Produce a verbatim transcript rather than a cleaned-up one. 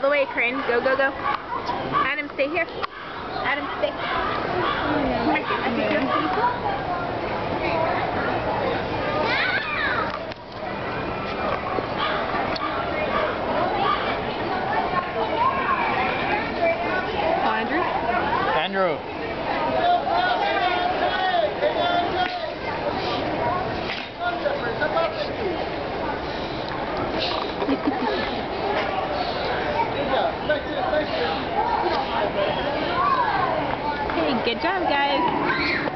the way, Crane. Go, go, go. Adam, stay here. Adam, stay. Come here. I think you're Andrew? Andrew. Hey, good job, guys.